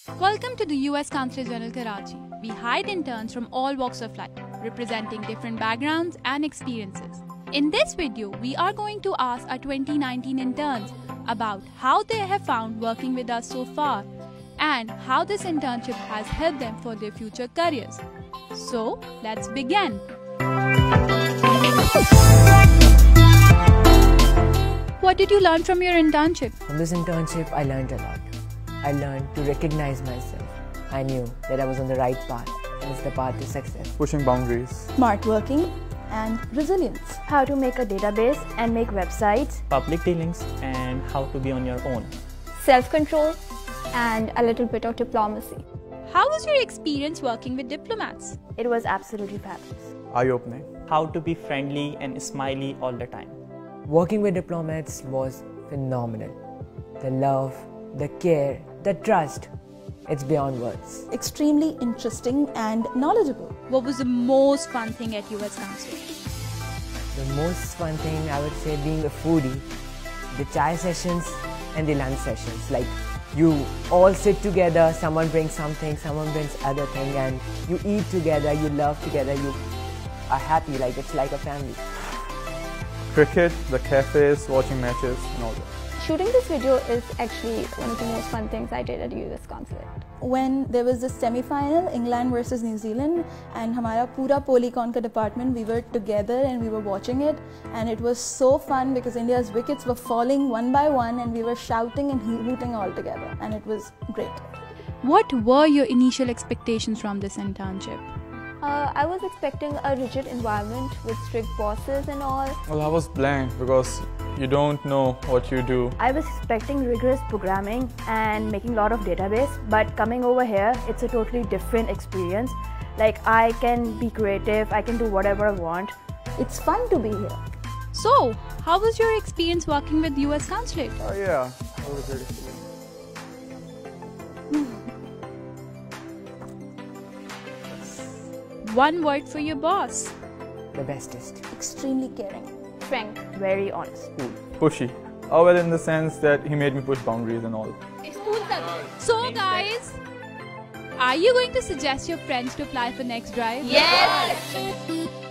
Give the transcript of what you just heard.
Welcome to the US Consulate General Karachi. We hire interns from all walks of life, representing different backgrounds and experiences. In this video, we are going to ask our 2019 interns about how they have found working with us so far and how this internship has helped them for their future careers. So, let's begin. What did you learn from your internship? From this internship, I learned a lot. I learned to recognize myself. I knew that I was on the right path, and it's the path to success. Pushing boundaries. Smart working and resilience. How to make a database and make websites. Public dealings and how to be on your own. Self-control and a little bit of diplomacy. How was your experience working with diplomats? It was absolutely fabulous. Eye-opening. How to be friendly and smiley all the time. Working with diplomats was phenomenal. The love, the care, the trust, it's beyond words. Extremely interesting and knowledgeable. What was the most fun thing at US Consulate? The most fun thing, I would say, being a foodie, the chai sessions and the lunch sessions. Like, you all sit together, someone brings something, someone brings other thing, and you eat together, you love together, you are happy, like it's like a family. Cricket, the cafes, watching matches and all that. Shooting this video is actually one of the most fun things I did at US Consulate. When there was this semi-final, England versus New Zealand, and हमारा पूरा Polycon का department, we were together and we were watching it, and it was so fun because India's wickets were falling one by one and we were shouting and hooting all together, and it was great. What were your initial expectations from this internship? I was expecting a rigid environment with strict bosses and all. Well, I was blank because you don't know what you do. I was expecting rigorous programming and making a lot of database, but coming over here, it's a totally different experience. Like, I can be creative, I can do whatever I want. It's fun to be here. So, how was your experience working with US Consulate? Oh yeah, that was a great experience. One word for your boss. The bestest. Extremely caring. Frank, very honest. Pushy. Oh well, in the sense that he made me push boundaries and all. So guys, are you going to suggest your friends to apply for Next Drive? Yes!